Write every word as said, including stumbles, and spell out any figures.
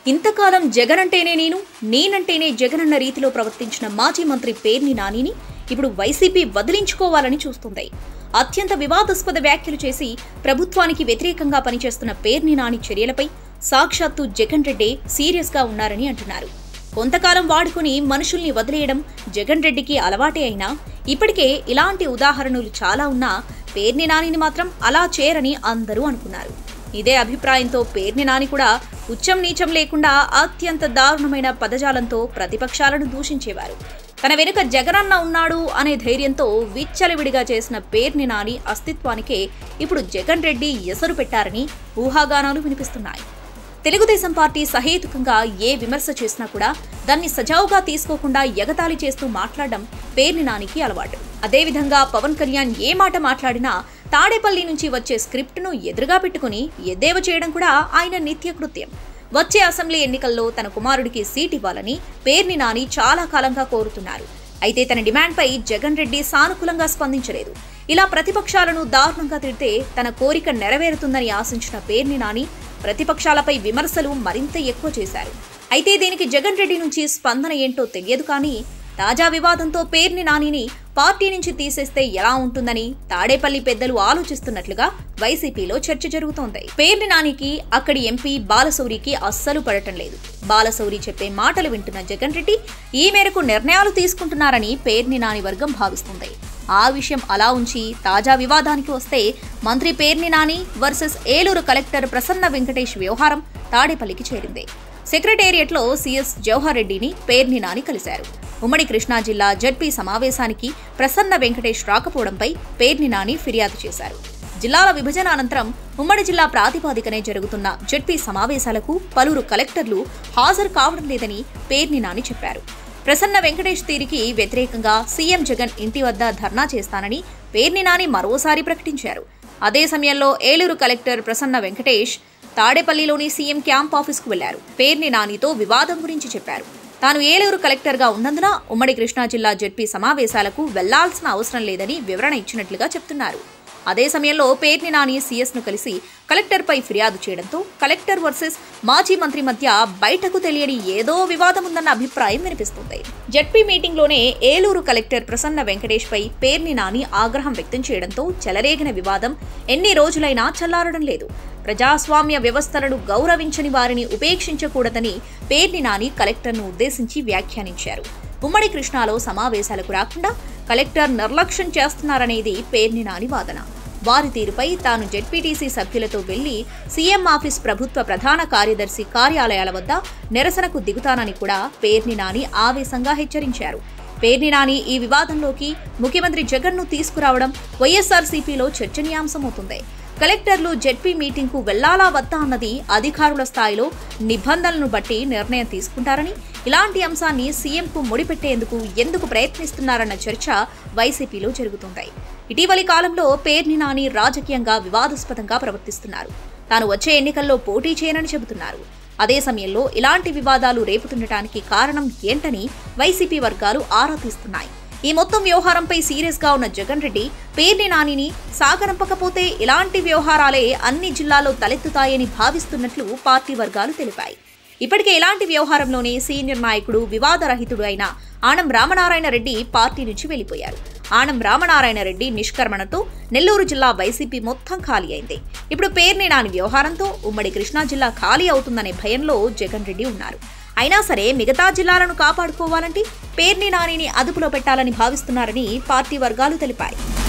ఇంతకాలం జగన్ అంటేనే నేను నేనంటేనే జగన్ అన్న రీతిలో ప్రవర్తించిన మాజీ మంత్రి పేర్ని నానిని ఇప్పుడు వైసీపీ వదిలించుకోవాలని చూస్తుంది. అత్యంత వివాదాస్పద వ్యాఖ్యలు చేసి ప్రభుత్వానికి వ్యతిరేకంగా పనిచేస్తున్న పేర్ని నాని చర్యలపై సాక్షాత్తు జగన్ రెడ్డి సీరియస్ గా ఉన్నారని అంటున్నారు. కొంతకాలం వాడుకుని మనుషుల్ని వదిలేయడం జగన్ రెడ్డికి అలవాటే అయినా ఇప్పటికే ఇలాంటి ఉదాహరణలు చాలా ఉన్నా పేర్ని నానిని మాత్రం అలా చేయరని అందరూ అనుకున్నారు. ఇదే అభిప్రాయంతో పేర్ని నాని కూడా ఉచ్చం నీచం లేకుండా అత్యంత దారుణమైన పదజాలంతో ప్రతిపక్షాలను దూషించేవారు. తన వెనుక జగనన్న ఉన్నాడు అనే ధైర్యంతో విచ్చలవిడిగా చేసిన పేర్ని నాని అస్తిత్వానికే ఇప్పుడు జగన్ రెడ్డి ఎసరు పెట్టారని ఊహాగానాలు వినిపిస్తున్నాయి. తెలుగుదేశం పార్టీ సహేతుకంగా ఏ విమర్శ చేసినా కూడా దాన్ని సజావుగా తీసుకోకుండా ఎగతాళి చేస్తూ మాట్లాడడం పేర్ని నానికి అలవాటు. అదేవిధంగా పవన్ కళ్యాణ్ ఏ మాట మాట్లాడినా తాడేపల్లి నుంచి వచ్చే స్క్రిప్ట్ను ఎదురుగా పెట్టుకుని ఎద్దేవా చేయడం కూడా ఆయన నిత్యకృత్యం. వచ్చే అసెంబ్లీ ఎన్నికల్లో తన కుమారుడికి సీట్ ఇవ్వాలని పేర్ని నాని చాలా కాలంగా కోరుతున్నారు. అయితే తన డిమాండ్పై జగన్ రెడ్డి సానుకూలంగా స్పందించలేదు. ఇలా ప్రతిపక్షాలను దారుణంగా తిడితే తన కోరిక నెరవేరుతుందని ఆశించిన పేర్ని నాని ప్రతిపక్షాలపై విమర్శలు మరింత ఎక్కువ చేశారు. అయితే దీనికి జగన్ రెడ్డి నుంచి స్పందన ఏంటో తెలియదు. కానీ తాజా వివాదంతో పేర్ని నానిని పార్టీ నుంచి తీసేస్తే ఎలా ఉంటుందని తాడేపల్లి పెద్దలు ఆలోచిస్తున్నట్లుగా వైసీపీలో చర్చ జరుగుతోంది. పేర్ని నానికి అక్కడి ఎంపీ బాలశౌరికి అస్సలు పడటం లేదు. బాలశౌరి చెప్పే మాటలు వింటున్న జగన్ రెడ్డి ఈ మేరకు నిర్ణయాలు తీసుకుంటున్నారని పేర్ని నాని వర్గం భావిస్తుంది. ఆ విషయం అలా ఉంచి తాజా వివాదానికి వస్తే మంత్రి పేర్ని నాని వర్సెస్ ఏలూరు కలెక్టర్ ప్రసన్న వెంకటేష్ వ్యవహారం తాడేపల్లికి చేరింది. సెక్రటేరియట్లో సీఎస్ జవహర్ రెడ్డిని పేర్ని నాని కలిశారు. ఉమ్మడి కృష్ణా జిల్లా జడ్పీ సమావేశానికి ప్రసన్న వెంకటేష్ రాకపోవడంపై పేర్ని నాని ఫిర్యాదు చేశారు. జిల్లాల విభజన అనంతరం ఉమ్మడి జిల్లా ప్రాతిపాదికనే జరుగుతున్న జడ్పీ సమావేశాలకు పలువురు కలెక్టర్లు హాజరు కావడం లేదని పేర్ని నాని చెప్పారు. ప్రసన్న వెంకటేష్ తీరికి వ్యతిరేకంగా సీఎం జగన్ ఇంటి వద్ద ధర్నా చేస్తానని పేర్ని నాని మరోసారి ప్రకటించారు. అదే సమయంలో ఏలూరు కలెక్టర్ ప్రసన్న వెంకటేష్ తాడేపల్లిలోని సీఎం క్యాంప్ ఆఫీస్కు వెళ్లారు. పేర్ని నానితో వివాదం గురించి చెప్పారు. తాను ఏలూరు కలెక్టర్గా ఉన్నందున ఉమ్మడి కృష్ణా జిల్లా జడ్పీ సమావేశాలకు వెళ్లాల్సిన అవసరం లేదని వివరణ ఇచ్చినట్లుగా చెప్తున్నారు. అదే సమయంలో పేర్ని నాని సీఎస్ను కలిసి కలెక్టర్పై ఫిర్యాదు చేయడంతో కలెక్టర్ వర్సెస్ మాజీ మంత్రి మధ్య బయటకు తెలియని ఏదో వివాదం ఉందన్న అభిప్రాయం వినిపిస్తుంది. జడ్పీ మీటింగ్లోనే ఏలూరు కలెక్టర్ ప్రసన్న వెంకటేష్ పై పేర్ని నాని ఆగ్రహం వ్యక్తం చేయడంతో చెలరేగిన వివాదం ఎన్ని రోజులైనా చల్లారడం లేదు. ప్రజాస్వామ్య వ్యవస్థలను గౌరవించని వారిని ఉపేక్షించకూడదని పేర్ని నాని కలెక్టర్ను ఉద్దేశించి వ్యాఖ్యానించారు. ఉమ్మడి కృష్ణాలో సమావేశాలకు రాకుండా కలెక్టర్ నిర్లక్ష్యం చేస్తున్నారనేది పేర్ని నాని వాదన. వారి తీరుపై తాను జెడ్పీటీసీ సభ్యులతో వెళ్లి సీఎం ఆఫీస్ ప్రభుత్వ ప్రధాన కార్యదర్శి కార్యాలయాల వద్ద నిరసనకు దిగుతానని కూడా పేర్ని నాని ఆవేశంగా హెచ్చరించారు. పేర్ని నాని ఈ వివాదంలోకి ముఖ్యమంత్రి జగన్ను తీసుకురావడం వైఎస్ఆర్సీపీలో చర్చనీయాంశమవుతుంది. కలెక్టర్లు జెడ్పీ మీటింగ్కు వెళ్లాలా వద్దా అన్నది అధికారుల స్థాయిలో నిబంధనలను బట్టి నిర్ణయం తీసుకుంటారని, ఇలాంటి అంశాన్ని సీఎంకు ముడిపెట్టేందుకు ఎందుకు ప్రయత్నిస్తున్నారన్న చర్చ వైసీపీలో జరుగుతుంది. ఇటీవలి కాలంలో పేర్ని నాని రాజకీయంగా వివాదాస్పదంగా ప్రవర్తిస్తున్నారు. తాను వచ్చే ఎన్నికల్లో పోటీ చేయనని చెబుతున్నారు. అదే సమయంలో ఇలాంటి వివాదాలు రేపుతుండటానికి కారణం ఏంటని వైసీపీ వర్గాలు ఆరా తీస్తున్నాయి. ఈ మొత్తం వ్యవహారంపై సీరియస్ గా ఉన్న జగన్ రెడ్డి పేర్ని నానిని సాగనంపకపోతే ఇలాంటి వ్యవహారాలే అన్ని జిల్లాల్లో తలెత్తుతాయని భావిస్తున్నట్లు పార్టీ వర్గాలు తెలిపాయి. ఇప్పటికే ఇలాంటి వ్యవహారంలోనే సీనియర్ నాయకుడు వివాదరహితుడు అయిన ఆనం రామనారాయణ రెడ్డి పార్టీ నుంచి వెళ్లిపోయారు. ఆనం రామనారాయణ రెడ్డి నిష్క్రమణతో నెల్లూరు జిల్లా వైసీపీ మొత్తం ఖాళీ అయింది. ఇప్పుడు పేర్ని నాని వ్యవహారంతో ఉమ్మడి కృష్ణా జిల్లా ఖాళీ అవుతుందనే భయంలో జగన్ రెడ్డి ఉన్నారు. అయినా సరే మిగతా జిల్లాలను కాపాడుకోవాలంటే పేర్ని నానిని అదుపులో పెట్టాలని భావిస్తున్నారని పార్టీ వర్గాలు తెలిపాయి.